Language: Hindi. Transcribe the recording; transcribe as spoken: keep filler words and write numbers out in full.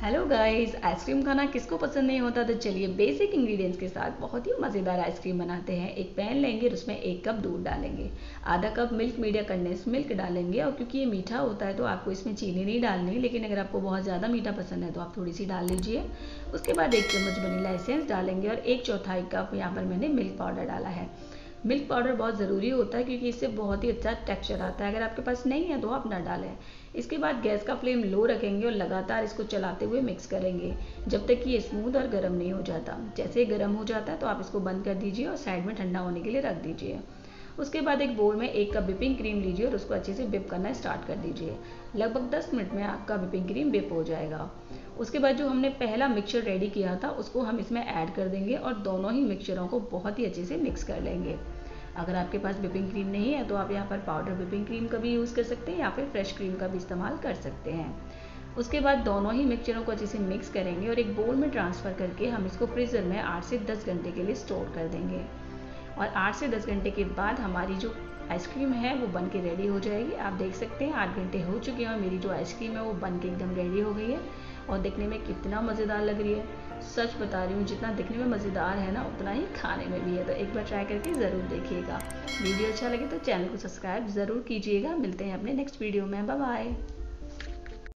हेलो गाइस, आइसक्रीम खाना किसको पसंद नहीं होता। तो चलिए बेसिक इंग्रेडिएंट्स के साथ बहुत ही मज़ेदार आइसक्रीम बनाते हैं। एक पैन लेंगे और उसमें एक कप दूध डालेंगे, आधा कप मिल्क मीडिया कंडेंस मिल्क डालेंगे। और क्योंकि ये मीठा होता है तो आपको इसमें चीनी नहीं डालनी, लेकिन अगर आपको बहुत ज़्यादा मीठा पसंद है तो आप थोड़ी सी डाल लीजिए। उसके बाद एक चम्मच वनीला एसेंस डालेंगे और एक चौथाई कप यहाँ पर मैंने मिल्क पाउडर डाला है। मिल्क पाउडर बहुत ज़रूरी होता है क्योंकि इससे बहुत ही अच्छा टेक्सचर आता है। अगर आपके पास नहीं है तो आप ना डालें। इसके बाद गैस का फ्लेम लो रखेंगे और लगातार इसको चलाते हुए मिक्स करेंगे जब तक कि ये स्मूथ और गर्म नहीं हो जाता। जैसे ही गर्म हो जाता है तो आप इसको बंद कर दीजिए और साइड में ठंडा होने के लिए रख दीजिए। उसके बाद एक बोल में एक कप व्हिपिंग क्रीम लीजिए और उसको अच्छे से व्हिप करना स्टार्ट कर दीजिए। लगभग दस मिनट में आपका व्हिपिंग क्रीम व्हिप हो जाएगा। उसके बाद जो हमने पहला मिक्सचर रेडी किया था उसको हम इसमें ऐड कर देंगे और दोनों ही मिक्सचरों को बहुत ही अच्छे से मिक्स कर लेंगे। अगर आपके पास व्हिपिंग क्रीम नहीं है तो आप यहाँ पर पाउडर व्हिपिंग क्रीम का भी यूज़ कर सकते हैं या फिर फ्रेश क्रीम का भी इस्तेमाल कर सकते हैं। उसके बाद दोनों ही मिक्सचरों को अच्छे से मिक्स करेंगे और एक बोल में ट्रांसफ़र करके हम इसको फ्रीज़र में आठ से दस घंटे के लिए स्टोर कर देंगे। और आठ से दस घंटे के बाद हमारी जो आइसक्रीम है वो बन के रेडी हो जाएगी। आप देख सकते हैं आठ घंटे हो चुके हैं और मेरी जो आइसक्रीम है वो बन के एकदम रेडी हो गई है और देखने में कितना मज़ेदार लग रही है। सच बता रही हूँ, जितना दिखने में मज़ेदार है ना उतना ही खाने में भी है। तो एक बार ट्राई करके ज़रूर देखिएगा। वीडियो अच्छा लगे तो चैनल को सब्सक्राइब ज़रूर कीजिएगा। मिलते हैं अपने नेक्स्ट वीडियो में। Bye bye.